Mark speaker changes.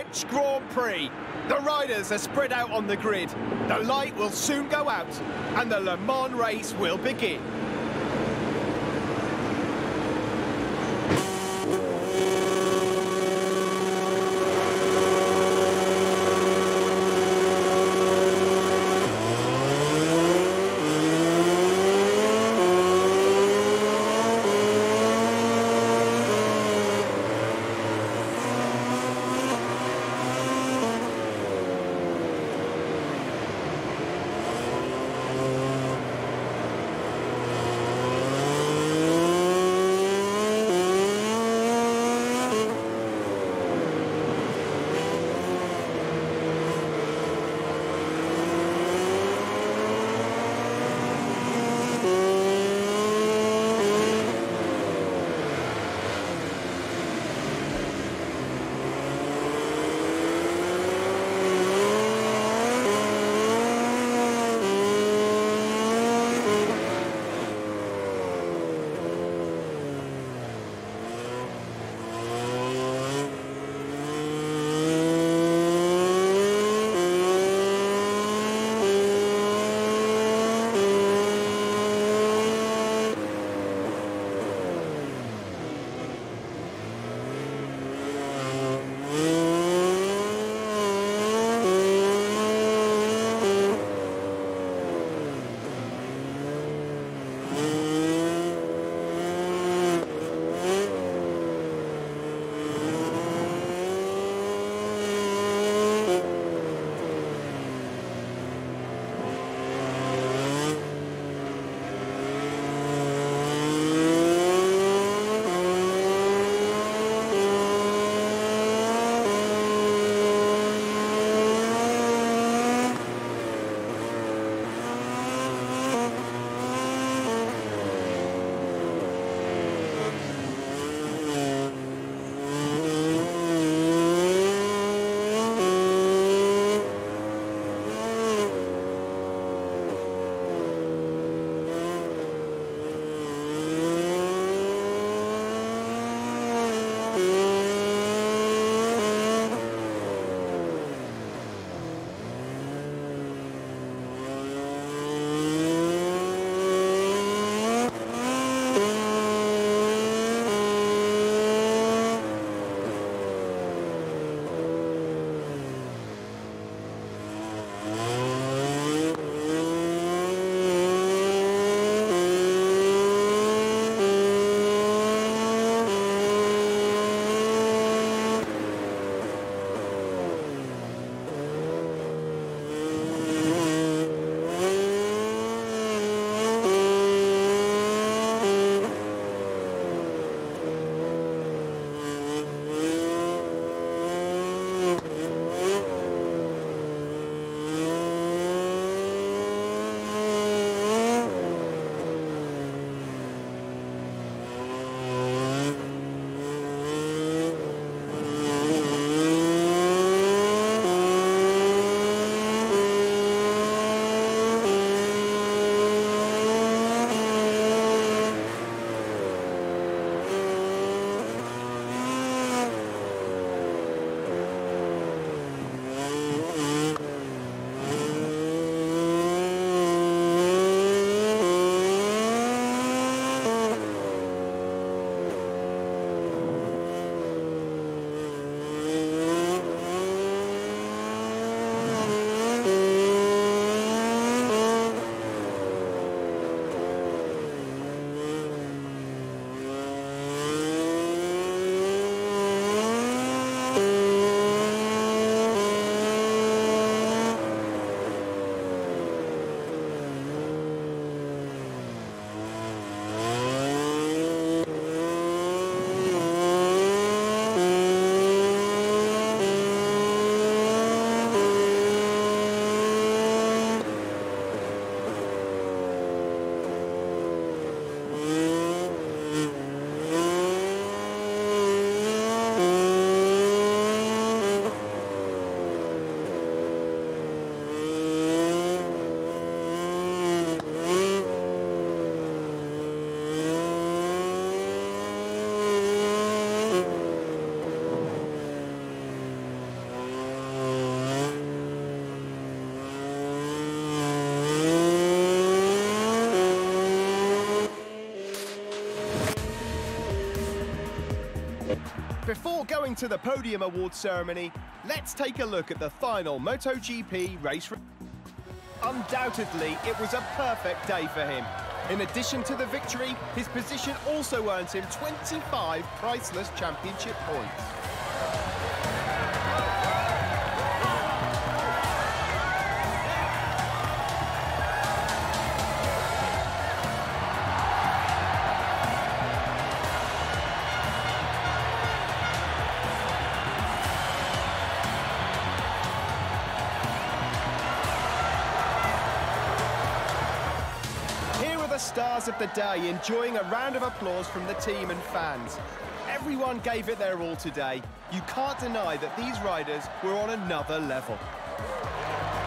Speaker 1: French Grand Prix. The riders are spread out on the grid. The light will soon go out and the Le Mans race will begin. Before going to the podium awards ceremony, let's take a look at the final MotoGP race. Undoubtedly, it was a perfect day for him. In addition to the victory, his position also earns him 25 priceless championship points. Stars of the day enjoying a round of applause from the team and fans. Everyone gave it their all today. You can't deny that these riders were on another level.